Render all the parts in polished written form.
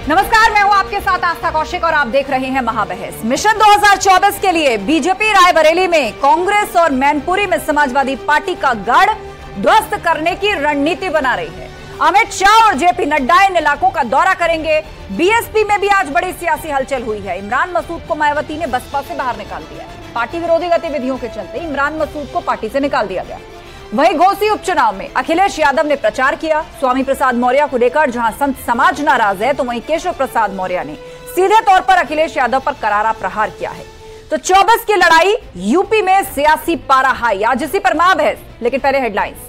नमस्कार, मैं हूं आपके साथ आस्था कौशिक और आप देख रहे हैं महाबहस। मिशन 2024 के लिए बीजेपी रायबरेली में कांग्रेस और मैनपुरी में समाजवादी पार्टी का गढ़ ध्वस्त करने की रणनीति बना रही है। अमित शाह और जेपी नड्डा इन इलाकों का दौरा करेंगे। बीएसपी में भी आज बड़ी सियासी हलचल हुई है। इमरान मसूद को मायावती ने बसपा से बाहर निकाल दिया है। पार्टी विरोधी गतिविधियों के चलते इमरान मसूद को पार्टी से निकाल दिया गया। वहीं घोसी उपचुनाव में अखिलेश यादव ने प्रचार किया। स्वामी प्रसाद मौर्य को लेकर जहां संत समाज नाराज है, तो वहीं केशव प्रसाद मौर्य ने सीधे तौर पर अखिलेश यादव पर करारा प्रहार किया है। तो 24 की लड़ाई, यूपी में सियासी पारा हाई। आज इसी पर महाबहस, लेकिन पहले हेडलाइंस।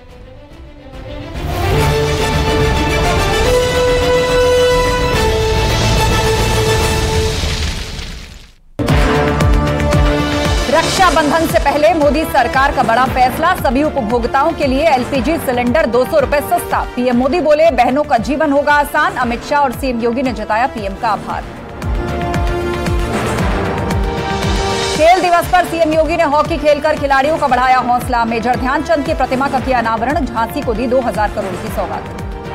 रक्षाबंधन से पहले मोदी सरकार का बड़ा फैसला, सभी उपभोक्ताओं के लिए एलपीजी सिलेंडर 200 रुपए सस्ता। पीएम मोदी बोले बहनों का जीवन होगा आसान। अमित शाह और सीएम योगी ने जताया पीएम का आभार। खेल दिवस पर सीएम योगी ने हॉकी खेलकर खिलाड़ियों का बढ़ाया हौसला। मेजर ध्यानचंद की प्रतिमा का किया अनावरण। झांसी को दी 2000 करोड़ की सौगात।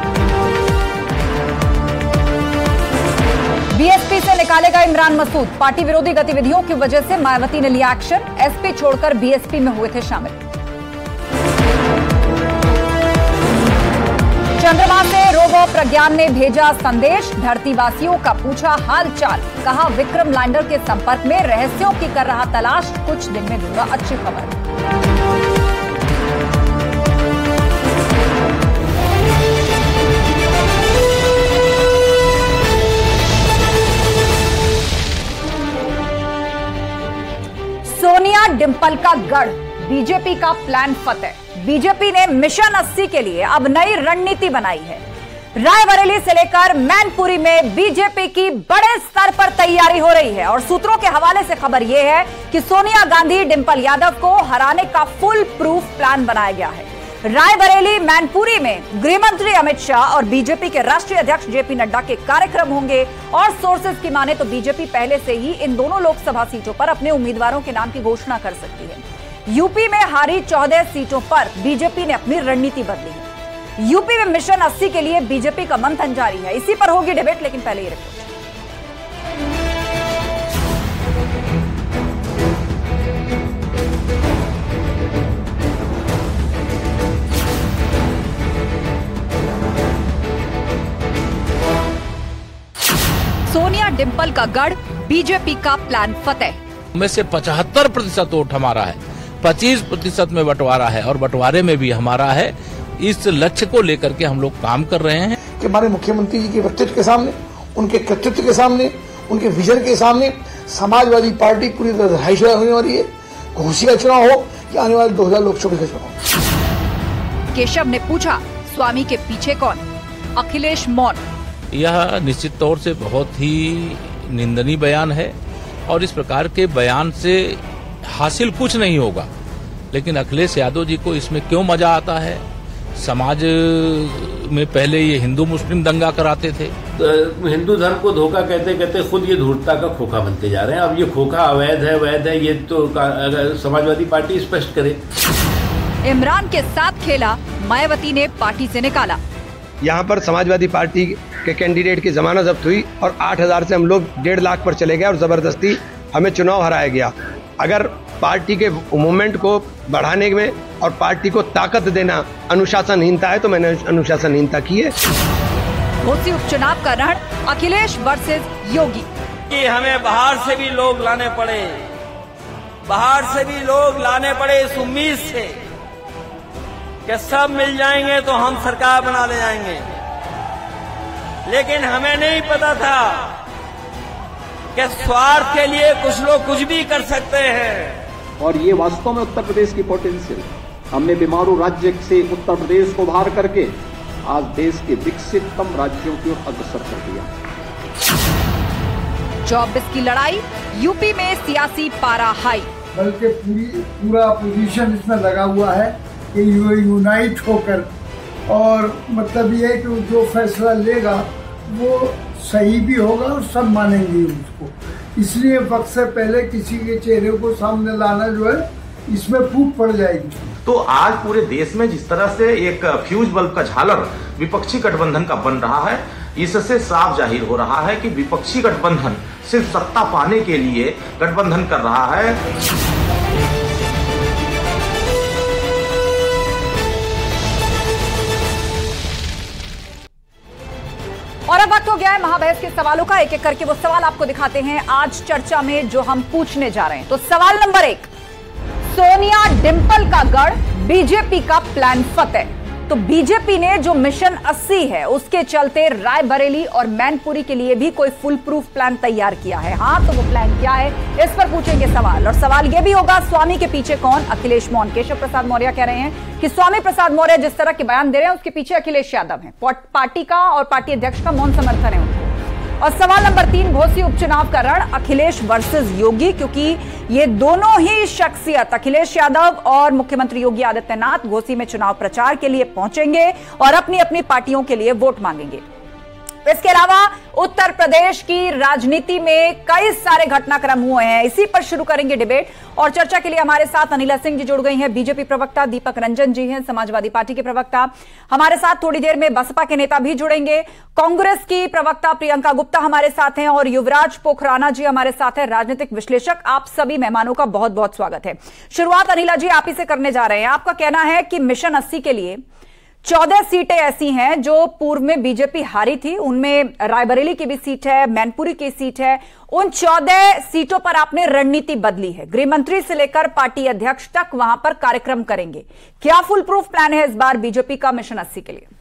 बीएसपी से निकालेगा इमरान मसूद। पार्टी विरोधी गतिविधियों की वजह से मायावती ने लिया एक्शन। एसपी छोड़कर बीएसपी में हुए थे शामिल। चंद्रमा से रोवर प्रज्ञान ने भेजा संदेश। धरतीवासियों का पूछा हाल चाल। कहा विक्रम लैंडर के संपर्क में, रहस्यों की कर रहा तलाश। कुछ दिन में दूंगा अच्छी खबर। सोनिया डिंपल का गढ़, बीजेपी का प्लान फतेह। बीजेपी ने मिशन 80 के लिए अब नई रणनीति बनाई है। रायबरेली से लेकर मैनपुरी में बीजेपी की बड़े स्तर पर तैयारी हो रही है और सूत्रों के हवाले से खबर यह है कि सोनिया गांधी, डिंपल यादव को हराने का फुल प्रूफ प्लान बनाया गया है। रायबरेली, मैनपुरी में गृह मंत्री अमित शाह और बीजेपी के राष्ट्रीय अध्यक्ष जेपी नड्डा के कार्यक्रम होंगे और सोर्सेज की माने तो बीजेपी पहले से ही इन दोनों लोकसभा सीटों पर अपने उम्मीदवारों के नाम की घोषणा कर सकती है। यूपी में हारी 14 सीटों पर बीजेपी ने अपनी रणनीति बदली है। यूपी में मिशन 80 के लिए बीजेपी का मंथन जारी है। इसी पर होगी डिबेट, लेकिन पहले ये रिपोर्ट। सोनिया डिंपल का गढ़, बीजेपी का प्लान फतेह। में से 75% वोट हमारा है, 25% में बंटवारा है और बंटवारे में भी हमारा है। इस लक्ष्य को लेकर के हम लोग काम कर रहे हैं कि हमारे मुख्यमंत्री जी के व्यक्तित्व के सामने, उनके कृतित्व के सामने, उनके विजन के सामने समाजवादी पार्टी पूरी तरह ढाई होने वाली है। घोसी का चुनाव हो कि आने वाले 2000 लोकसभा का चुनाव। केशव ने पूछा स्वामी के पीछे कौन? अखिलेश मौन। यह निश्चित तौर से बहुत ही निंदनीय बयान है और इस प्रकार के बयान से हासिल कुछ नहीं होगा। लेकिन अखिलेश यादव जी को इसमें क्यों मजा आता है? समाज में पहले ये हिंदू मुस्लिम दंगा कराते थे, हिंदू धर्म को धोखा कहते कहते खुद ये धूर्तता का खोखा बनते जा रहे हैं। अब ये खोखा अवैध है, वैध है, ये तो समाजवादी पार्टी स्पष्ट करे। इमरान के साथ खेला, मायावती ने पार्टी से निकाला। यहाँ पर समाजवादी पार्टी के कैंडिडेट की जमानत जब्त हुई और 8000 से हम लोग 1.5 लाख पर चले गए और जबरदस्ती हमें चुनाव हराया गया। अगर पार्टी के मूवमेंट को बढ़ाने में और पार्टी को ताकत देना अनुशासनहीनता है तो मैंने अनुशासनहीनता की है। घोसी उपचुनाव का रण, अखिलेश वर्सेस योगी। कि हमें बाहर से भी लोग लाने पड़े, बाहर से भी लोग लाने पड़े इस उम्मीद से कि सब मिल जाएंगे तो हम सरकार बना ले जाएंगे। लेकिन हमें नहीं पता था कि स्वार्थ के लिए कुछ लोग कुछ भी कर सकते हैं। और ये वास्तव में उत्तर प्रदेश की पोटेंशियल, हमने बीमारू राज्य से उत्तर प्रदेश को बाहर करके आज देश के विकसिततम राज्यों की ओर अग्रसर कर दिया। 24 की लड़ाई, यूपी में सियासी पारा हाई। बल्कि पूरा पोजीशन इसमें लगा हुआ है कि यूनाइट होकर, और मतलब ये है कि जो फैसला लेगा वो सही भी होगा और सब मानेंगे उसको। इसलिए वक्त से पहले किसी के चेहरे को सामने लाना जो है इसमें फूट पड़ जाएगी। तो आज पूरे देश में जिस तरह से एक फ्यूज बल्ब का झालर विपक्षी गठबंधन का बन रहा है, इससे साफ जाहिर हो रहा है कि विपक्षी गठबंधन सिर्फ सत्ता पाने के लिए गठबंधन कर रहा है। और अब वक्त हो गया है महाबहस के सवालों का। एक एक करके वो सवाल आपको दिखाते हैं आज चर्चा में जो हम पूछने जा रहे हैं। तो सवाल नंबर 1, सोनिया डिंपल का गढ़, बीजेपी का प्लान फतेह। तो बीजेपी ने जो मिशन 80 है उसके चलते रायबरेली और मैनपुरी के लिए भी कोई फुल प्रूफ प्लान तैयार किया है। हाँ, तो वो प्लान क्या है, इस पर पूछेंगे सवाल। और सवाल यह भी होगा, स्वामी के पीछे कौन? अखिलेश मौन। केशव प्रसाद मौर्य कह रहे हैं कि स्वामी प्रसाद मौर्य जिस तरह के बयान दे रहे हैं उसके पीछे अखिलेश यादव है। पार्टी का और पार्टी अध्यक्ष का मौन समर्थन है उनको। और सवाल नंबर 3, घोसी उपचुनाव का रण, अखिलेश वर्सेस योगी, क्योंकि ये दोनों ही शख्सियत अखिलेश यादव और मुख्यमंत्री योगी आदित्यनाथ घोसी में चुनाव प्रचार के लिए पहुंचेंगे और अपनी अपनी पार्टियों के लिए वोट मांगेंगे। इसके अलावा उत्तर प्रदेश की राजनीति में कई सारे घटनाक्रम हुए हैं, इसी पर शुरू करेंगे डिबेट। और चर्चा के लिए हमारे साथ अनिला सिंह जी जुड़ गई हैं, बीजेपी प्रवक्ता, दीपक रंजन जी हैं समाजवादी पार्टी के प्रवक्ता। हमारे साथ थोड़ी देर में बसपा के नेता भी जुड़ेंगे, कांग्रेस की प्रवक्ता प्रियंका गुप्ता हमारे साथ हैं और युवराज पोखराना जी हमारे साथ हैं, राजनीतिक विश्लेषक। आप सभी मेहमानों का बहुत बहुत स्वागत है। शुरुआत अनिला जी आप ही से करने जा रहे हैं। आपका कहना है कि मिशन 80 के लिए 14 सीटें ऐसी हैं जो पूर्व में बीजेपी हारी थी, उनमें रायबरेली की भी सीट है, मैनपुरी की सीट है। उन 14 सीटों पर आपने रणनीति बदली है, गृह मंत्री से लेकर पार्टी अध्यक्ष तक वहां पर कार्यक्रम करेंगे। क्या फुल प्रूफ प्लान है इस बार बीजेपी का मिशन 80 के लिए?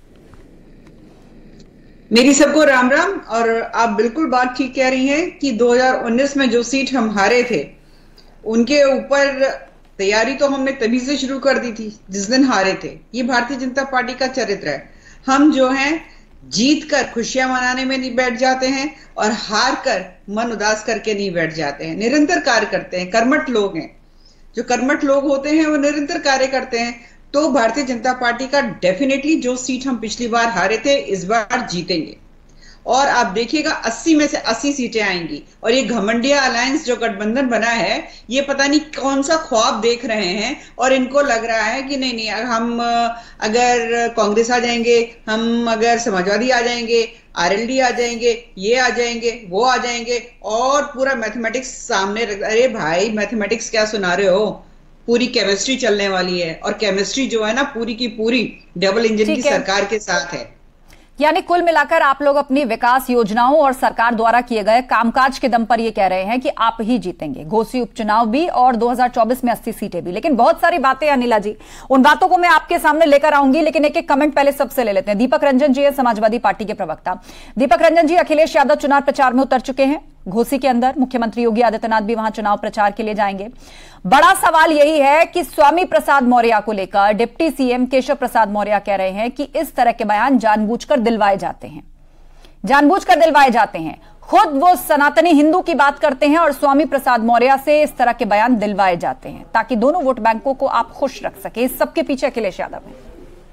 मेरी सबको राम राम। और आप बिल्कुल बात ठीक कह रही हैं कि 2019 में जो सीट हम हारे थे उनके ऊपर तैयारी तो हमने तभी से शुरू कर दी थी जिस दिन हारे थे। ये भारतीय जनता पार्टी का चरित्र है। हम जो हैं जीत कर खुशियां मनाने में नहीं बैठ जाते हैं और हार कर मन उदास करके नहीं बैठ जाते हैं, निरंतर कार्य करते हैं। कर्मठ लोग हैं, जो कर्मठ लोग होते हैं वो निरंतर कार्य करते हैं। तो भारतीय जनता पार्टी का डेफिनेटली जो सीट हम पिछली बार हारे थे इस बार जीतेंगे और आप देखिएगा 80 में से 80 सीटें आएंगी। और ये घमंडिया अलायंस जो गठबंधन बना है ये पता नहीं कौन सा ख्वाब देख रहे हैं और इनको लग रहा है कि नहीं हम अगर कांग्रेस आ जाएंगे, हम अगर समाजवादी आ जाएंगे, आरएलडी आ जाएंगे, ये आ जाएंगे, वो आ जाएंगे और पूरा मैथमेटिक्स सामने रख। अरे भाई मैथमेटिक्स क्या सुना रहे हो, पूरी केमिस्ट्री चलने वाली है और केमिस्ट्री जो है ना पूरी की पूरी डबल इंजन की सरकार के साथ है। यानी कुल मिलाकर आप लोग अपनी विकास योजनाओं और सरकार द्वारा किए गए कामकाज के दम पर यह कह रहे हैं कि आप ही जीतेंगे, घोसी उपचुनाव भी और 2024 में 80 सीटें भी। लेकिन बहुत सारी बातें अनिला जी, उन बातों को मैं आपके सामने लेकर आऊंगी, लेकिन एक एक कमेंट पहले सबसे ले लेते हैं। दीपक रंजन जी है समाजवादी पार्टी के प्रवक्ता। दीपक रंजन जी, अखिलेश यादव चुनाव प्रचार में उतर चुके हैं घोसी के अंदर, मुख्यमंत्री योगी आदित्यनाथ भी वहां चुनाव प्रचार के लिए जाएंगे। बड़ा सवाल यही है कि स्वामी प्रसाद मौर्य को लेकर डिप्टी सीएम केशव प्रसाद मौर्य कह रहे हैं कि इस तरह के बयान जानबूझकर दिलवाए जाते हैं, जानबूझकर दिलवाए जाते हैं। खुद वो सनातनी हिंदू की बात करते हैं और स्वामी प्रसाद मौर्य से इस तरह के बयान दिलवाए जाते हैं ताकि दोनों वोट बैंकों को आप खुश रख सके। इस सबके पीछे अखिलेश यादव है।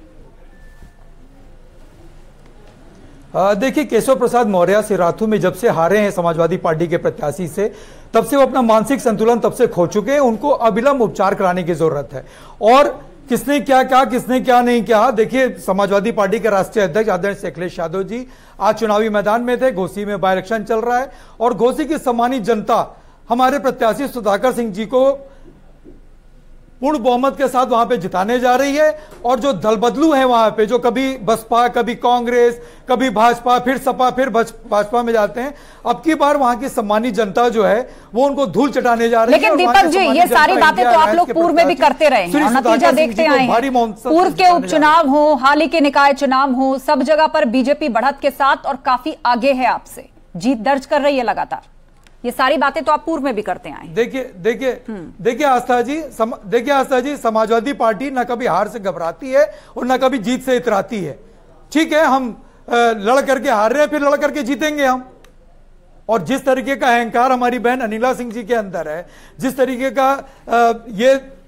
देखिए, केशव प्रसाद मौर्य सिराथू में जब से हारे हैं समाजवादी पार्टी के प्रत्याशी से, तब से वो अपना मानसिक संतुलन तब से खो चुके हैं। उनको अविलंब उपचार कराने की जरूरत है। और किसने क्या कहा, किसने क्या नहीं कहा, देखिए समाजवादी पार्टी के राष्ट्रीय अध्यक्ष आदरणीय अखिलेश यादव जी आज चुनावी मैदान में थे। घोसी में बाय इलेक्शन चल रहा है और घोसी की सम्मानित जनता हमारे प्रत्याशी सुधाकर सिंह जी को पूर्ण बहुमत के साथ वहां पे जिताने जा रही है। और जो दल बदलू है वहां पे, जो कभी बसपा, कभी कांग्रेस, कभी भाजपा, फिर सपा, फिर भाजपा में जाते हैं, अब की बार वहां की सम्मानित जनता जो है वो उनको धूल चटाने जा रही है। लेकिन दीपक जी, ये सारी बातें तो आप लोग पूर्व में भी करते रहे हैं, नतीजा देखते आए हैं। पूर्व के उपचुनाव हो, हाल ही के निकाय चुनाव हो, सब जगह पर बीजेपी बढ़त के साथ और काफी आगे है आपसे, जीत दर्ज कर रही है लगातार। ये सारी बातें तो आप पूर्व में भी करते आए। देखिए आस्था जी, समाजवादी पार्टी न कभी हार से घबराती है और न कभी जीत से इतराती है। ठीक है, हम लड़ करके हार रहे हैं, फिर लड़ करके जीतेंगे हम। और जिस तरीके का अहंकार हमारी बहन अनिला सिंह जी के अंदर है, जिस तरीके का ये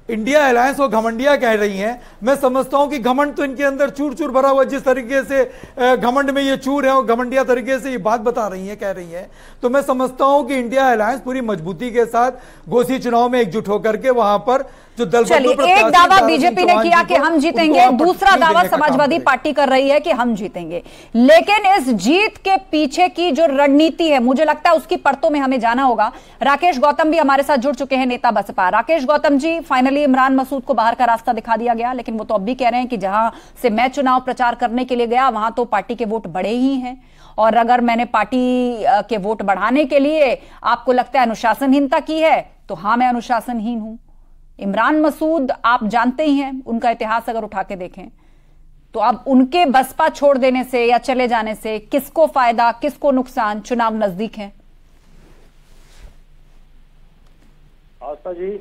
इंडिया अलायंस को घमंडिया कह रही हैं, मैं समझता हूं कि घमंड तो इनके अंदर चूर चूर भरा हुआ, जिस तरीके से घमंड में ये चूर है और घमंडिया तरीके से ये बात बता रही हैं, कह रही हैं, तो मैं समझता हूं कि इंडिया अलायंस पूरी मजबूती के साथ घोसी चुनाव में एकजुट होकर के वहां पर जो दल एक दावा बीजेपी ने किया कि हम जीतेंगे, दूसरा दावा समाजवादी पार्टी कर रही है कि हम जीतेंगे। लेकिन इस जीत के पीछे की जो रणनीति है, मुझे लगता है उसकी परतों में हमें जाना होगा। राकेश गौतम भी हमारे साथ जुड़ चुके हैं, नेता बसपा। राकेश गौतम जी, फाइनली इमरान मसूद को बाहर का रास्ता दिखा दिया गया, लेकिन वो तो अब भी कह रहे हैं कि जहां से मैं चुनाव प्रचार करने के लिए गया वहां तो पार्टी के वोट बढ़े ही हैं, और अगर मैंने पार्टी के वोट बढ़ाने के लिए आपको लगता है अनुशासनहीनता की है तो हां, मैं अनुशासनहीन हूं। इमरान मसूद आप जानते ही हैं, उनका इतिहास अगर उठा के देखें तो अब उनके बसपा छोड़ देने से या चले जाने से किसको फायदा, किसको नुकसान? चुनाव नजदीक है। आस्था जी,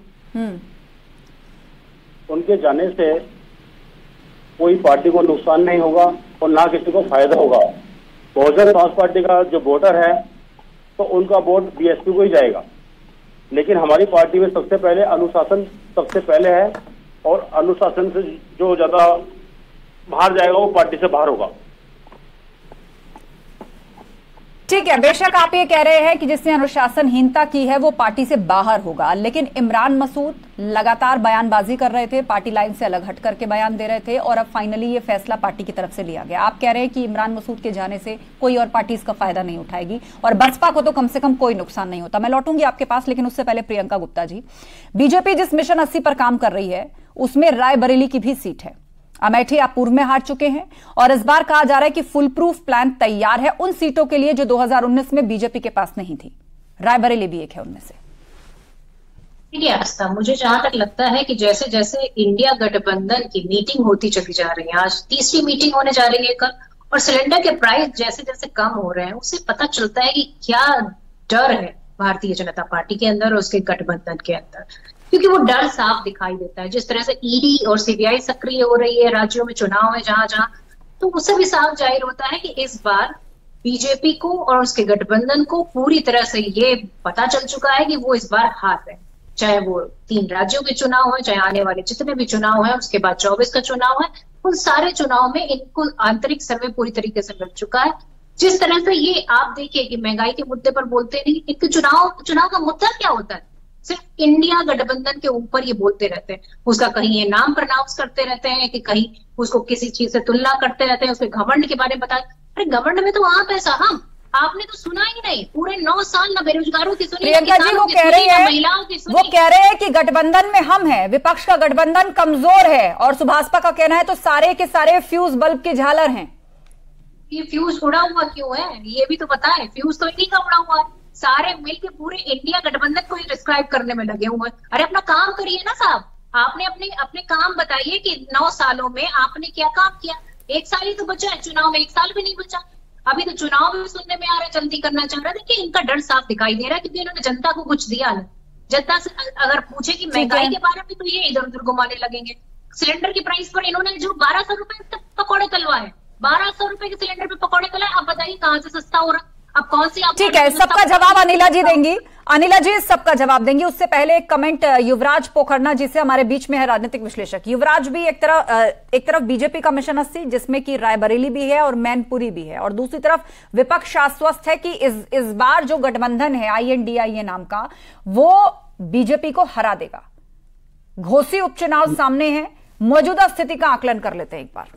उनके जाने से कोई पार्टी को नुकसान नहीं होगा और ना किसी को फायदा होगा। बहुजन समाज पार्टी का जो वोटर है तो उनका वोट बीएसपी को ही जाएगा, लेकिन हमारी पार्टी में सबसे पहले अनुशासन सबसे पहले है, और अनुशासन से जो ज्यादा बाहर जाएगा वो पार्टी से बाहर होगा। ठीक है, बेशक आप ये कह रहे हैं कि जिसने अनुशासनहीनता की है वो पार्टी से बाहर होगा, लेकिन इमरान मसूद लगातार बयानबाजी कर रहे थे, पार्टी लाइन से अलग हट करके बयान दे रहे थे, और अब फाइनली ये फैसला पार्टी की तरफ से लिया गया। आप कह रहे हैं कि इमरान मसूद के जाने से कोई और पार्टी इसका फायदा नहीं उठाएगी और बसपा को तो कम से कम कोई नुकसान नहीं होता। मैं लौटूंगी आपके पास, लेकिन उससे पहले प्रियंका गुप्ता जी, बीजेपी जिस मिशन 80 पर काम कर रही है उसमें रायबरेली की भी सीट है। अमेठी आप पूर्व में हार चुके हैं और इस बार कहा जा रहा है कि फुल प्रूफ प्लान तैयार है उन सीटों के लिए जो 2019 में बीजेपी के पास नहीं थी। रायबरेली भी एक है उनमें से। ठीक है आस्था, मुझे जहां तक लगता है कि जैसे जैसे इंडिया गठबंधन की मीटिंग होती चली जा रही है, आज तीसरी मीटिंग होने जा रही है कल, और सिलेंडर के प्राइस जैसे जैसे कम हो रहे हैं, उससे पता चलता है कि क्या डर है भारतीय जनता पार्टी के अंदर और उसके गठबंधन के अंदर, क्योंकि वो डर साफ दिखाई देता है। जिस तरह से ईडी और सीबीआई सक्रिय हो रही है, राज्यों में चुनाव है जहां जहां, तो उससे भी साफ जाहिर होता है कि इस बार बीजेपी को और उसके गठबंधन को पूरी तरह से ये पता चल चुका है कि वो इस बार हार रहे हैं। चाहे वो 3 राज्यों के चुनाव है, चाहे आने वाले जितने भी चुनाव है, उसके बाद 24 का चुनाव है, उन सारे चुनाव में इनको आंतरिक सर्वे पूरी तरीके से मिल चुका है। जिस तरह से ये आप देखिए कि महंगाई के मुद्दे पर बोलते नहीं, एक चुनाव का मुद्दा क्या होता है, सिर्फ इंडिया गठबंधन के ऊपर ये बोलते रहते हैं, उसका कहीं ये नाम प्रनाउंस करते रहते हैं कि कहीं उसको किसी चीज से तुलना करते रहते हैं, उसके घमंड के बारे में बताए। अरे घमंड में तो आप है साहब, आपने तो सुना ही नहीं, पूरे 9 साल ना बेरोजगारों की सुनी, प्रियंका जी वो कह रही है, महिलाओं की सुनी। वो कह रहे हैं कि गठबंधन में हम हैं, विपक्ष का गठबंधन कमजोर है, और सुभाषपा का कहना है तो सारे के सारे फ्यूज बल्ब की झालर हैं। ये फ्यूज उड़ा हुआ क्यों है, ये भी तो पता है, फ्यूज तो इन्हीं का उड़ा हुआ है। सारे मिलके पूरे इंडिया गठबंधन को ही डिस्क्राइब करने में लगे हुए हैं। अरे अपना काम करिए ना साहब, आपने अपने काम बताइए कि 9 सालों में आपने क्या काम किया। 1 साल ही तो बचा है, चुनाव में 1 साल भी नहीं बचा, अभी तो चुनाव भी सुनने में आ रहा है, जल्दी करना चाह रहा है। देखिए इनका डर साफ दिखाई दे रहा है, क्योंकि इन्होंने जनता को कुछ दिया नहीं। जनता से अगर पूछे कि महंगाई के बारे में, तो ये इधर उधर घुमाने लगेंगे। सिलेंडर की प्राइस पर इन्होंने जो 1200 रुपए तक पकौड़े तलवाए, 1200 रुपए के सिलेंडर पे पकौड़े तलाए, अब बताइए कहां से सस्ता हो रहा। अब कौन सी, ठीक है, सबका जवाब अनिला जी देंगी, अनिला जी सबका जवाब देंगी। उससे पहले एक कमेंट युवराज पोखरना जी से, हमारे बीच में है राजनीतिक विश्लेषक युवराज भी। एक तरफ बीजेपी का मिशन 80 जिसमें कि रायबरेली भी है और मैनपुरी भी है, और दूसरी तरफ विपक्ष आश्वस्त है कि इस बार जो गठबंधन है INDIA नाम का, वो बीजेपी को हरा देगा। घोसी उपचुनाव सामने है, मौजूदा स्थिति का आकलन कर लेते हैं एक बार।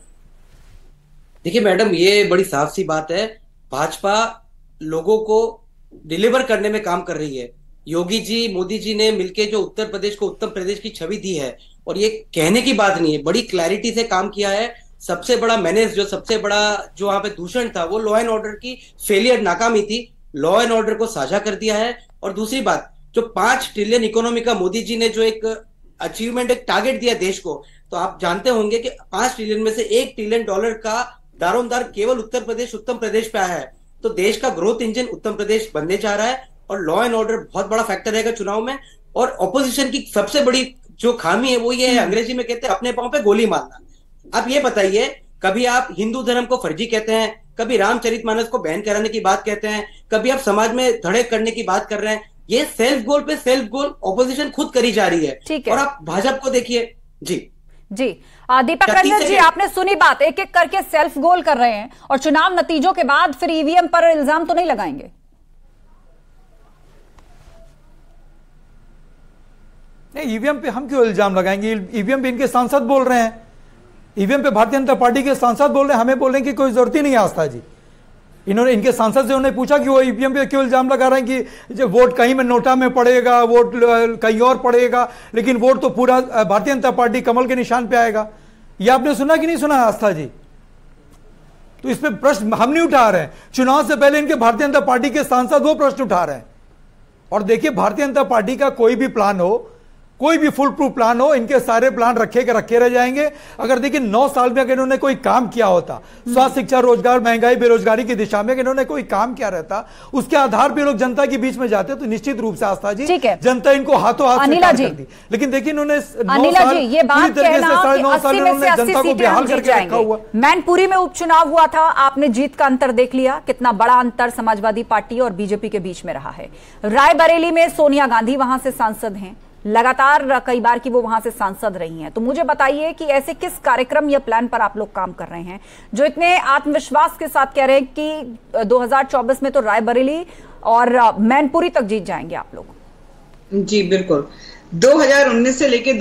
देखिए मैडम, ये बड़ी साफ सी बात है, भाजपा लोगों को डिलीवर करने में काम कर रही है। योगी जी, मोदी जी ने मिलके जो उत्तर प्रदेश को उत्तम प्रदेश की छवि दी है, और ये कहने की बात नहीं है, बड़ी क्लैरिटी से काम किया है। सबसे बड़ा मैनेज, जो सबसे बड़ा जो वहां पे दूषण था, वो लॉ एंड ऑर्डर की फेलियर, नाकामी थी, लॉ एंड ऑर्डर को साझा कर दिया है। और दूसरी बात, जो 5 ट्रिलियन इकोनॉमी का मोदी जी ने जो एक अचीवमेंट, एक टारगेट दिया देश को, तो आप जानते होंगे कि 5 ट्रिलियन में से $1 ट्रिलियन का दारोमदार केवल उत्तर प्रदेश पे आया है। तो देश का ग्रोथ इंजन उत्तर प्रदेश बनने जा रहा है, और लॉ एंड ऑर्डर बहुत बड़ा फैक्टर रहेगा चुनाव में। और ऑपोजिशन की सबसे बड़ी जो खामी है वो ये है, अंग्रेजी में कहते हैं अपने पांव पे गोली मारना। आप ये बताइए, कभी आप हिंदू धर्म को फर्जी कहते हैं, कभी रामचरितमानस को बैन कराने की बात कहते हैं, कभी आप समाज में धड़े करने की बात कर रहे हैं, ये सेल्फ गोल पे सेल्फ गोल ऑपोजिशन खुद करी जा रही है। ठीक है। और आप भाजपा को देखिए जी दीपक रंजन जी, आपने सुनी बात, एक एक करके सेल्फ गोल कर रहे हैं और चुनाव नतीजों के बाद फिर ईवीएम पर इल्जाम तो नहीं लगाएंगे? नहीं, ईवीएम पे हम क्यों इल्जाम लगाएंगे? ईवीएम पे इनके सांसद बोल रहे हैं, ईवीएम पे भारतीय जनता पार्टी के सांसद बोल रहे हैं, हमें बोलने की कोई जरूरत ही नहीं है आस्था जी। इन्होंने इनके सांसद से उन्होंने पूछा कि वो ईवीएम पे क्यों इल्जाम लगा रहे हैं कि जो वोट कहीं में नोटा में पड़ेगा, वोट कहीं और पड़ेगा, लेकिन वोट तो पूरा भारतीय जनता पार्टी कमल के निशान पे आएगा। ये आपने सुना कि नहीं सुना आस्था जी? तो इस पे प्रश्न हम नहीं उठा रहे हैं, चुनाव से पहले इनके भारतीय जनता पार्टी के सांसद वो प्रश्न उठा रहे हैं। और देखिए, भारतीय जनता पार्टी का कोई भी प्लान हो, कोई भी फुल प्रूफ प्लान हो, इनके सारे प्लान रखे रह जाएंगे। अगर देखिए 9 साल में अगर इन्होंने कोई काम किया होता, स्वास्थ्य, शिक्षा, रोजगार, महंगाई, बेरोजगारी की दिशा में अगर इन्होंने कोई काम किया रहता, उसके आधार पर लोग जनता के बीच में जाते तो निश्चित रूप से आस्था जी जनता इनको हाथों हाथ स्वीकार कर दी। लेकिन देखिए इन्होंने 9 साल ये बात कहना कि 80 में से 80 सीटें हम जीत जाएंगे। मैनपुरी में उपचुनाव हुआ था, आपने जीत का अंतर देख लिया, कितना बड़ा अंतर समाजवादी पार्टी और बीजेपी के बीच में रहा है। रायबरेली में सोनिया गांधी वहां से सांसद हैं, लगातार कई बार की वो वहां से सांसद रही हैं। तो मुझे बताइए कि ऐसे किस कार्यक्रम या प्लान पर आप लोग काम कर रहे हैं जो इतने आत्मविश्वास के साथ कह रहे हैं कि 2024 में तो रायबरेली और मैनपुरी तक जीत जाएंगे आप लोग? जी बिल्कुल, 2019 से लेके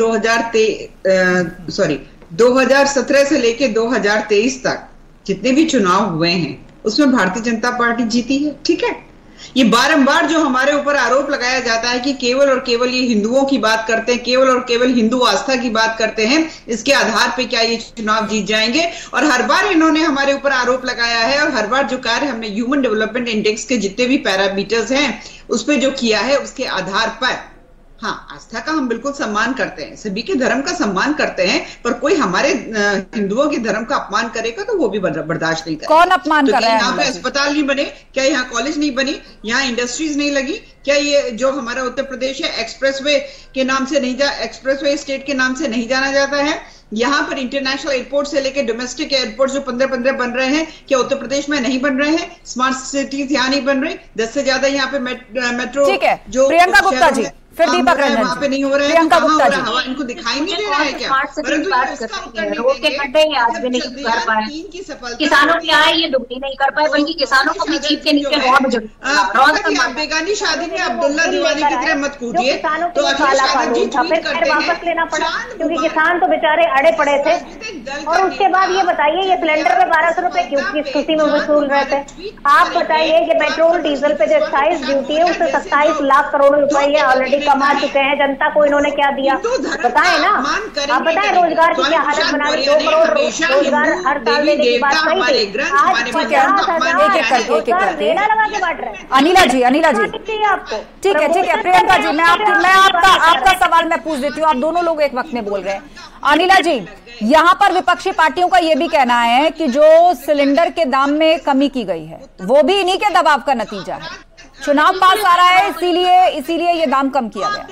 2017 से लेके 2023 तक जितने भी चुनाव हुए हैं उसमें भारतीय जनता पार्टी जीती है। ठीक है, ये बारंबार जो हमारे ऊपर आरोप लगाया जाता है कि केवल और केवल ये हिंदुओं की बात करते हैं, केवल और केवल हिंदू आस्था की बात करते हैं, इसके आधार पे क्या ये चुनाव जीत जाएंगे? और हर बार इन्होंने हमारे ऊपर आरोप लगाया है और हर बार जो कार्य हमने ह्यूमन डेवलपमेंट इंडेक्स के जितने भी पैरामीटर्स हैं उस पर जो किया है उसके आधार पर, हाँ, आस्था का हम बिल्कुल सम्मान करते हैं, सभी के धर्म का सम्मान करते हैं, पर कोई हमारे हिंदुओं के धर्म का अपमान करेगा तो वो भी बर्दाश्त नहीं करेगा। कौन अपमान कर रहा है? यहाँ पे अस्पताल नहीं बने क्या? यहाँ कॉलेज नहीं बनी? यहाँ इंडस्ट्रीज नहीं लगी क्या? ये जो हमारा उत्तर प्रदेश है एक्सप्रेसवे के नाम से नहीं एक्सप्रेसवे स्टेट के नाम से नहीं जाना जाता है? यहाँ पर इंटरनेशनल एयरपोर्ट से लेकर डोमेस्टिक एयरपोर्ट जो 15 बन रहे हैं, क्या उत्तर प्रदेश में नहीं बन रहे हैं? स्मार्ट सिटीज यहाँ नहीं बन रही? 10 से ज्यादा यहाँ पे मेट्रो, ठीक है, जो प्रियंका गुप्ता जी, फिर दीपक रंजन वहाँ पे नहीं हो रहे हैं, प्रियंका गुप्ता जी, हवा इनको दिखाई नहीं दे रहा है क्या? रोड के खड्डे आज भी नहीं कर पाए, किसानों की आय ये दुगनी नहीं कर पाए, बल्कि किसानों को अपनी जीप के नीचे आप बेगानी शादी में अब्दुल्ला दीवानी की तरह मत कूदिए, तो वापस लेना पड़ा क्योंकि किसान तो बेचारे अड़े पड़े थे। और उसके बाद ये बताइए, ये सिलेंडर पे 1200 रुपए क्यों किस खुशी में वसूल रहे थे? आप बताइए कि पेट्रोल डीजल पे जो 27 ड्यूटी है उससे 27 लाख करोड़ रुपए ऑलरेडी कमा चुके हैं। जनता को इन्होंने क्या दिया बताएं ना, आप बताएं रोजगार की क्या हालत बना दी। 2 करोड़ रोजगार हर साल देने की बात कही थी, आज 50,000 रेड़ा लगा के बांट रहे हैं। अनिला जी आपको ठीक है प्रियंका जी, मैं आपका सवाल मैं पूछ देती हूँ, आप दोनों लोग एक वक्त में बोल रहे हैं। अनिला जी, यहाँ पर विपक्षी पार्टियों का यह भी कहना है कि जो सिलेंडर के दाम में कमी की गई है वो भी इन्हीं के दबाव का नतीजा है, चुनाव पास आ रहा है इसीलिए ये दाम कम किया गया।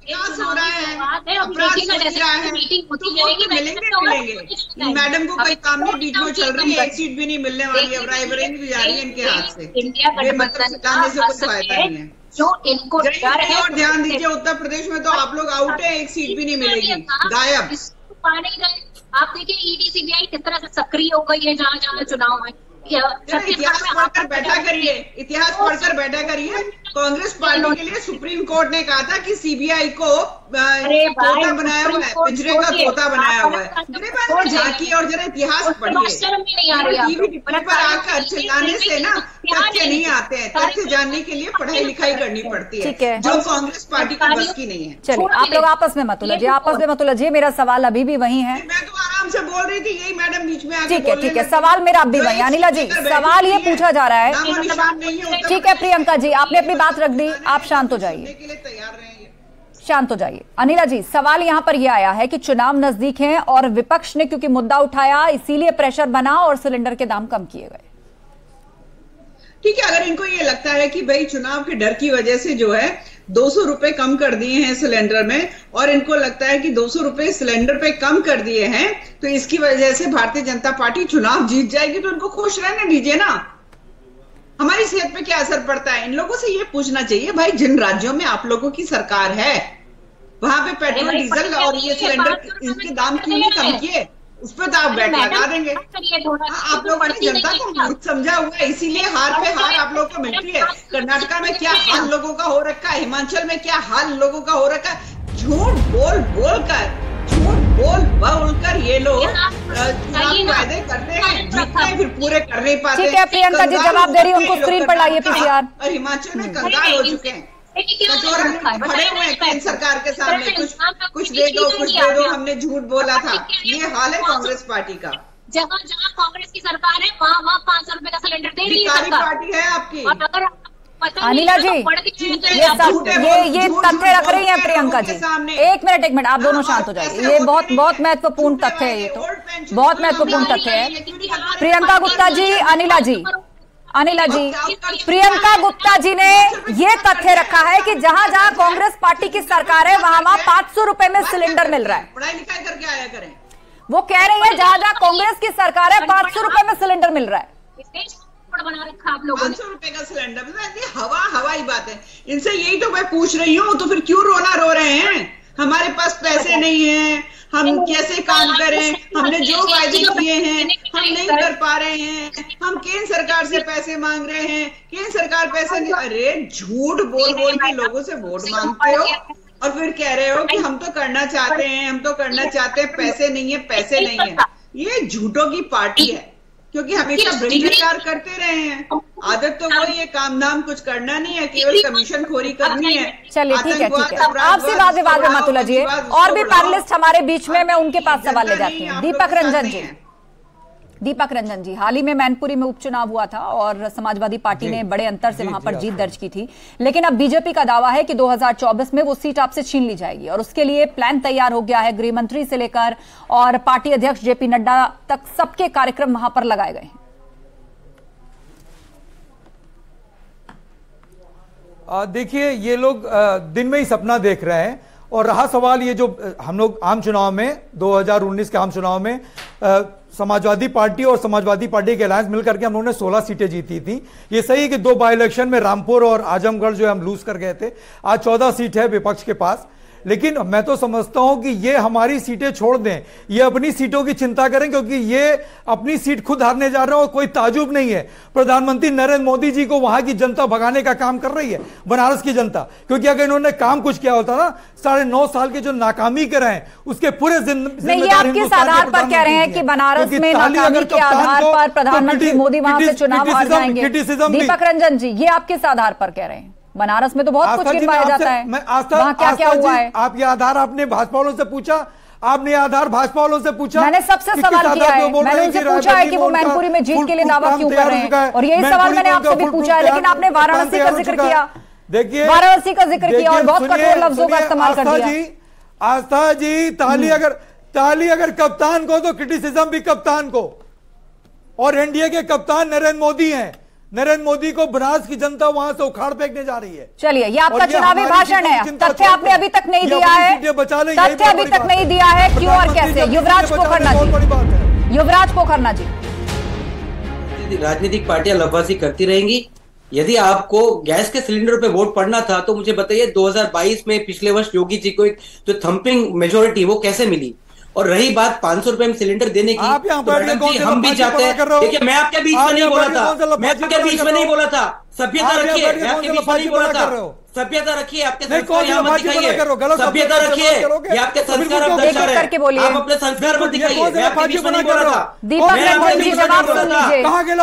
मैडम को कोई काम नहीं, बीच में चल रही है, एक सीट भी नहीं मिलने वाली है, रायबरेली भी जा रही है इनके हाथ से, इंडिया गठबंधन से कुछ फायदा नहीं है। जो इनको डर है, और ध्यान दीजिए उत्तर प्रदेश में तो आप लोग आउट है, एक सीट भी नहीं मिलेगी, गायब। आप देखिए ईडी सीबीआई किस तरह से सक्रिय हो गई है जहाँ जहाँ चुनाव है। इतिहास पढ़कर बैठा करिए, इतिहास पढ़कर बैठा करिए। कांग्रेस पार्टी के लिए सुप्रीम कोर्ट ने कहा था कि सीबीआई को तोता बनाया हुआ है, पिंजरे का तोता बनाया हुआ है। झांकी और जरा इतिहास पढ़िए, टीवी पर आकर चिल्लाने से ना तथ्य नहीं आते हैं, तथ्य जानने के लिए पढ़ाई लिखाई करनी पड़ती है, जो कांग्रेस पार्टी की बस की नहीं है। चलिए आप लोग आपस में मत उलझिए, मेरा सवाल अभी भी वही है। मैं तो आराम से बोल रही थी, यही मैडम बीच में आके ठीक है, सवाल मेरा अब भी वही। अनिला जी, सवाल ये पूछा जा रहा है, ठीक है प्रियंका जी आपने अपनी बात रख दी, आप शांत हो जाइए। अनिला जी, सवाल यहां पर यह आया है कि चुनाव नजदीक हैं और विपक्ष ने क्योंकि मुद्दा उठाया इसीलिए प्रेशर बना और सिलेंडर के दाम कम किए गए। ठीक है, अगर इनको ये लगता है कि भाई चुनाव के डर की वजह से जो है 200 रुपए कम कर दिए हैं सिलेंडर में, और इनको लगता है कि 200 रुपए सिलेंडर पे कम कर दिए हैं तो इसकी वजह से भारतीय जनता पार्टी चुनाव जीत जाएगी, तो उनको खुश रहने दीजिए ना। हमारी सेहत पे क्या असर पड़ता है? इन लोगों से ये पूछना चाहिए भाई, जिन राज्यों में आप लोगों की सरकार है वहां पे पेट्रोल डीजल और ये सिलेंडर इनके दाम क्यों नहीं कम किए? उस पर तो आप बैठ लगा देंगे। आप लोगों ने जनता को मूर्ख समझा हुआ है, इसीलिए हार पे हार आप लोगों को मिलती है। कर्नाटका में क्या हाल लोगों का हो रखा है, हिमाचल में क्या हाल लोगों का हो रखा है। झूठ बोल कर ये लोग वायदे करते हैं, जीतते हैं, फिर पूरे कर नहीं पाते। ठीक है प्रियंका जी जवाब दे रही है, उनको स्क्रीन पर लाइए पीसीआर। और हिमाचल में कंगाल हो चुके हैं, खड़े हुए हैं केंद्र सरकार के सामने, कुछ दे दो, हमने झूठ बोला था। ये हाल है कांग्रेस पार्टी का। जहाँ जहाँ कांग्रेस की सरकार है वहाँ 500 रुपए का सिलेंडर दे रही है पार्टी है आपकी। और अगर अनिला जी ये तथ्य रख रही हैं प्रियंका जी। एक मिनट आप दोनों शांत हो जाइए। ये बहुत महत्वपूर्ण तथ्य है, ये तो बहुत महत्वपूर्ण तथ्य है। प्रियंका गुप्ता जी, अनिला जी, प्रियंका गुप्ता जी ने ये तथ्य रखा है कि जहां जहां कांग्रेस पार्टी की सरकार है वहां 500 रुपए में सिलेंडर मिल रहा है। पढ़ाई लिखाई करके आया करें। वो कह रही है जहां जहां कांग्रेस की सरकार है 500 रुपए में सिलेंडर मिल रहा है। बना रखा आप लोगों ने 500 रुपए का सिलेंडर, हवाई बात है। इनसे यही तो मैं पूछ रही हूँ, तो फिर क्यों रो रहे हैं? हमारे पास पैसे नहीं है, हम कैसे काम करें? हमने जो वायदे किए हैं हम नहीं कर पा रहे हैं, हम केंद्र सरकार से पैसे मांग रहे हैं, केंद्र सरकार पैसे नहीं। अरे झूठ बोल के लोगों से वोट मांगते हो और फिर कह रहे हो कि हम तो करना चाहते हैं, पैसे नहीं है। ये झूठों की पार्टी है, क्योंकि हमेशा भ्रष्टाचार करते रहे हैं। आदत तो वही है, काम नाम कुछ करना नहीं है, केवल कमीशन खोरी करनी है। चलिए ठीक है। आपसे विवाद में मत उलझिए। और भी पैनलिस्ट हमारे बीच में, मैं उनके पास सवाल ले जाती हूँ। दीपक रंजन जी, हाल ही में मैनपुरी में उपचुनाव हुआ था और समाजवादी पार्टी ने बड़े अंतर से वहां पर जीत दर्ज की थी, लेकिन अब बीजेपी का दावा है कि 2024 में वो सीट आपसे छीन ली जाएगी और उसके लिए प्लान तैयार हो गया है। गृह मंत्री से लेकर और पार्टी अध्यक्ष जेपी नड्डा तक सबके कार्यक्रम वहां पर लगाए गए हैं। देखिए, ये लोग दिन में ही सपना देख रहे हैं। और रहा सवाल ये जो हम लोग आम चुनाव में 2019 के आम चुनाव में समाजवादी पार्टी और समाजवादी पार्टी के अलायंस मिलकर के हम लोगों ने 16 सीटें जीती थी। ये सही है कि 2 बाई इलेक्शन में रामपुर और आजमगढ़ जो हम लूज कर गए थे। आज 14 सीट है विपक्ष के पास, लेकिन मैं तो समझता हूं कि ये हमारी सीटें छोड़ दें, ये अपनी सीटों की चिंता करें, क्योंकि ये अपनी सीट खुद हारने जा रहे हैं। और कोई ताजुब नहीं है, प्रधानमंत्री नरेंद्र मोदी जी को वहां की जनता भगाने का काम कर रही है, बनारस की जनता। क्योंकि अगर इन्होंने काम कुछ किया होता ना, 9.5 साल के जो नाकामी कर रहे हैं उसके पूरे ये आप किस आधार पर कह रहे हैं कि बनारस में नाकामी के आधार पर प्रधानमंत्री मोदी वहां से चुनाव हार जाएंगे? दीपक रंजन जी, ये आप किस आधार पर कह रहे हैं? बनारस में तो बहुत कुछ गिनवाया जाता है, वहां क्या हुआ है? आप ये आधार आपने भाजपा वालों से पूछा? आपने आधार भाजपा वालों से पूछा? मैंने सबसे सवाल किया है, मैंने उनसे पूछा है कि वो मैनपुरी में जीत के लिए दावा क्यों कर रहे हैं, और यही सवाल मैंने आपसे भी पूछा है, लेकिन आपने वाराणसी का जिक्र किया। देखिए, वाराणसी का जिक्र किया और बहुत कठोर लफ्जों का इस्तेमाल कर दिया। आस्था जी, ताली अगर कप्तान को तो क्रिटिसिज्म भी कप्तान को। और एनडीए के कप्तान नरेंद्र मोदी हैं। नरेंद्र मोदी को बनारस की जनता वहां से उखाड़ फेंकने जा रही है। चलिए, ये आपका चुनावी भाषण है, तथ्य आपने अभी तक नहीं दिया है, तथ्य अभी तक नहीं दिया है, क्यों और कैसे? युवराज पोखरना जी, राजनीतिक पार्टियां लफाजी करती रहेंगी। यदि आपको गैस के सिलेंडर पे वोट पड़ना था तो मुझे बताइए 2022 में पिछले वर्ष योगी जी को एक जो थंपिंग मेजोरिटी वो कैसे मिली? और रही बात 500 रुपए में सिलेंडर देने की, तो हम भी चाहते हैं। देखिए, मैं आपके बीच में नहीं बोला था, सभ्यता रखिए। मैं आपके बीच में नहीं बोला था, सभ्यता रखिए। आपके संस्कार यहाँ मत दिखाइए, सभ्यता रखिए। ये आपके संस्कार आप दर्शा रहे हैं, आप अपने संस्कार मत दिखाइए। मैं आपके बीच में नहीं बोला था। दीपक रंजन जी, जवाब सुन लीजिए,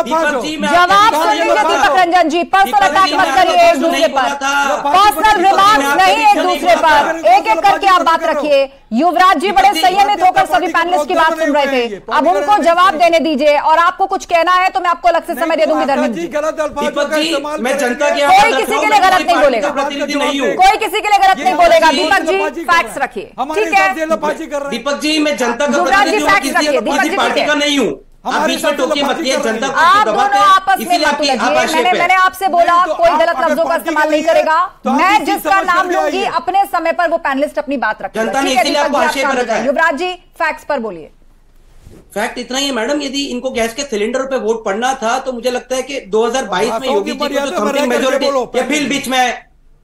दीपक रंजन जी। पर्सनल अटैक मत करिए एक दूसरे पर, पर्सनल रिमार्क्स नहीं एक दूसरे पर, एक एक करके आप बात रखिए। युवराज जी बड़े संयमित होकर सभी पैनलिस्ट की बात सुन रहे थे, अब उनको जवाब देने दीजिए। और आपको कुछ कहना है तो मैं आपको अलग से समय दे दूंगी। धर्मेंद्र जी, मैं जनता के कोई किसी के लिए गलत नहीं बोलेगा, कोई किसी के लिए गलत नहीं बोलेगा। दीपक जी, फैक्ट्स रखिए, ठीक है? दीपक जी, मैं जनता का पार्टी का नहीं हूँ। आप दोनों आपस में मत उलझिए। मैंने आपसे बोला कोई गलत लफ्जों का इस्तेमाल नहीं करेगा। मैं जिसका नाम लूंगी अपने समय पर वो पैनलिस्ट अपनी बात रखेगा। युवराज जी, फैक्ट्स पर बोलिए। फैक्ट इतना ही है मैडम, यदि इनको गैस के सिलेंडर पे वोट पड़ना था तो मुझे लगता है कि 2022 में योगी जी को जो थंपिंग मेजोरिटी, या फिर बीच में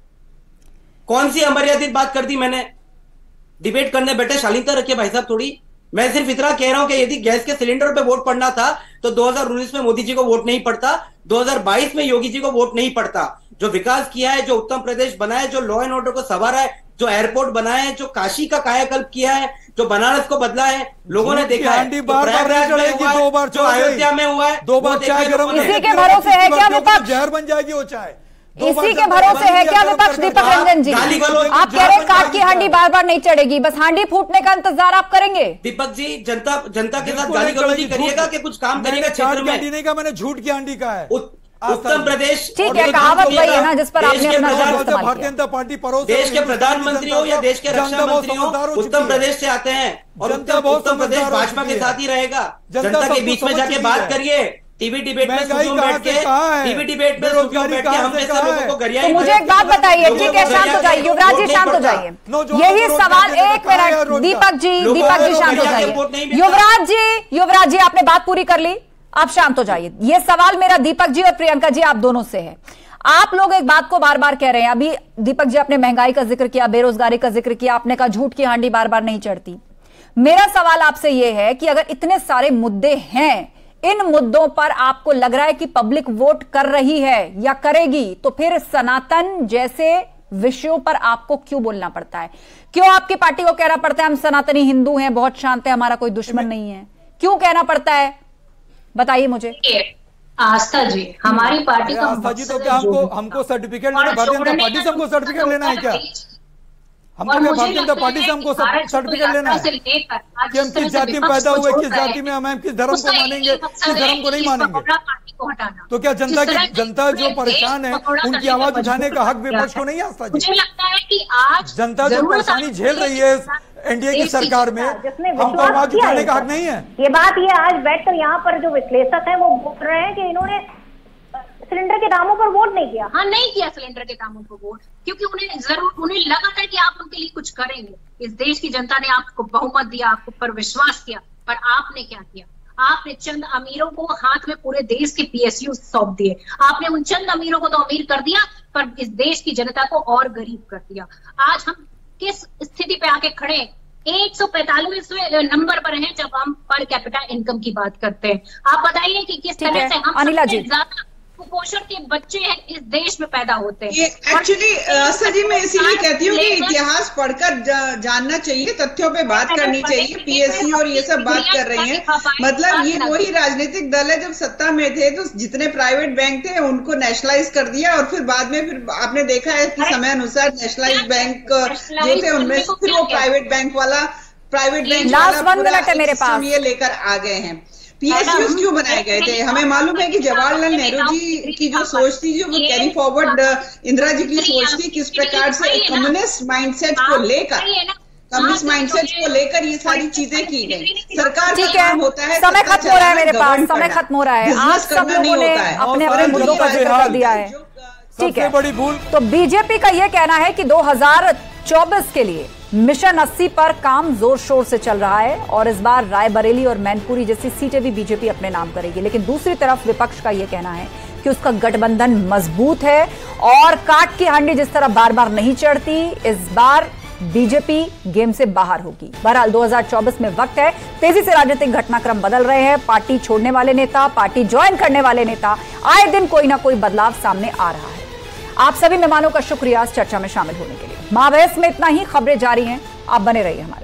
कौन सी अमर्यादित बात कर दी मैंने? डिबेट करने बैठे शालीनता रखिए भाई साहब थोड़ी। मैं सिर्फ इतना कह रहा हूं कि यदि गैस के सिलेंडर पे वोट पड़ना था तो 2019 में मोदी जी को वोट नहीं पड़ता, 2022 में योगी जी को वोट नहीं पड़ता। जो विकास किया है, जो उत्तम प्रदेश बना है, जो लॉ एंड ऑर्डर को संवारा है, जो एयरपोर्ट बनाया है, जो काशी का कायाकल्प किया है, जो बनारस को बदला है, लोगों ने देखा है। जो अयोध्या में हुआ है, 2 बार चाय गरम, इसी के भरोसे है क्या विपक्ष? जहर बन जाएगी वो चाय। इसी के भरोसे है क्या विपक्ष? दीपक रंजन जी, आप कह रहे हैं काट की हांडी बार बार नहीं चढ़ेगी, बस हांडी फूटने का इंतजार आप करेंगे? दीपक जी, जनता के साथ गाली गलौजी करिएगा कि कुछ काम करिएगा क्षेत्र में? नहीं कहा मैंने, झूठ की हांडी का है। उत्तर प्रदेश, ठीक है, कहावत वही है ना जिस पर आपने भारतीय जनता पार्टी परोस, देश के प्रधानमंत्री हो या देश के रक्षा मंत्री हो, उत्तर प्रदेश से आते हैं और उत्तर प्रदेश भाजपा के साथ ही रहेगा। जनता के बीच में जाके बात करिए। टीवी डिबेट में बैठ के हम जैसे लोगों को गरियाई। तो मुझे एक बात बताइए, ठीक है, शांत हो जाइए युवराज जी, शांत हो जाइए। यही सवाल, एक मिनट दीपक जी शांत हो जाइए। युवराज जी आपने बात पूरी कर ली, आप शांत हो जाइए। यह सवाल मेरा दीपक जी और प्रियंका जी आप दोनों से है। आप लोग एक बात को बार बार कह रहे हैं, अभी दीपक जी आपने महंगाई का जिक्र किया, बेरोजगारी का जिक्र किया, आपने कहा झूठ की हांडी बार बार नहीं चढ़ती। मेरा सवाल आपसे यह है कि अगर इतने सारे मुद्दे हैं, इन मुद्दों पर आपको लग रहा है कि पब्लिक वोट कर रही है या करेगी, तो फिर सनातन जैसे विषयों पर आपको क्यों बोलना पड़ता है? क्यों आपकी पार्टी को कहना पड़ता है हम सनातनी हिंदू हैं, बहुत शांत है, हमारा कोई दुश्मन नहीं है? क्यों कहना पड़ता है, बताइए मुझे। आस्था जी, हमारी पार्टी का आस्था जी, तो क्या हमको सर्टिफिकेट लेना, भारतीय जनता पार्टी से हमको सर्टिफिकेट लेना है क्या? हमको क्या भारतीय जनता पार्टी से हमको सर्टिफिकेट लेना है कि हम किस जाति में पैदा हुए, किस जाति में हम किस धर्म को मानेंगे, किस धर्म को नहीं मानेंगे? तो क्या जनता जो परेशान है उनकी आवाज उठाने का हक विपक्ष को नहीं है? आस्था जी, मुझे लगता है कि आज जनता जो परेशानी झेल रही है एनडीए की सरकार में, हमको आवाज उठाने का हक नहीं है? ये बात ये आज बैठकर यहाँ पर जो विश्लेषक हैं वो बोल रहे हैं कि इन्होंने सिलेंडर के दामों पर वोट नहीं किया। हाँ, नहीं किया सिलेंडर के दामों पर वोट, क्योंकि उन्हें लगा था कि आप उनके लिए कुछ करेंगे। इस देश की जनता ने आपको बहुमत दिया, आपको पर विश्वास किया, पर आपने क्या किया? आपने चंद अमीरों को हाथ में पूरे देश के PSU सौंप दिए। आपने उन चंद अमीरों को तो अमीर कर दिया, पर इस देश की जनता को और गरीब कर दिया। आज हम किस स्थिति पे आके खड़े? 145वें नंबर पर हैं जब हम पर कैपिटा इनकम की बात करते हैं। आप बताइए कि किस तरह से हम सबसे ज्यादा कुपोषण के बच्चे इस देश में पैदा होते हैं। एक्चुअली सजी मैं इसीलिए कहती हूँ कि इतिहास पढ़कर जानना चाहिए, तथ्यों पे बात करनी चाहिए। PSU और ये सब बात कर रही हैं, मतलब ये वही राजनीतिक दल है जब सत्ता में थे तो जितने प्राइवेट बैंक थे उनको नेशनलाइज कर दिया, और फिर बाद में फिर आपने देखा है कि समय अनुसार नेशनलाइज बैंक जो थे उनमें फिर वो प्राइवेट बैंक वाला ये लेकर आ गए हैं। PSUs क्यों बनाए गए थे? हमें मालूम है कि जवाहरलाल नेहरू जी की जो सोच थी, जो वो कैरी फॉरवर्ड इंदिरा जी की सोच थी, किस प्रकार से कम्युनिस्ट माइंडसेट को लेकर ये सारी चीजें की गई। सरकार का काम होता है, समय खत्म हो रहा है, मेरे पास समय खत्म हो रहा है। आप सब लोगों ने अपने अपने मुद्दों का जिक्र कर दिया है, ठीक है। बड़ी भूल तो बीजेपी का यह कहना है कि 2024 के लिए मिशन 80 पर काम जोर शोर से चल रहा है और इस बार रायबरेली और मैनपुरी जैसी सीटें भी बीजेपी अपने नाम करेगी। लेकिन दूसरी तरफ विपक्ष का यह कहना है कि उसका गठबंधन मजबूत है और काट की हांडी जिस तरह बार बार नहीं चढ़ती, इस बार बीजेपी गेम से बाहर होगी। बहरहाल 2024 में वक्त है, तेजी से राजनीतिक घटनाक्रम बदल रहे हैं। पार्टी छोड़ने वाले नेता, पार्टी ज्वाइन करने वाले नेता, आए दिन कोई ना कोई बदलाव सामने आ रहा है। आप सभी मेहमानों का शुक्रिया इस चर्चा में शामिल होने के लिए। महाबहस में इतना ही, खबरें जारी हैं, आप बने रहिए हमारे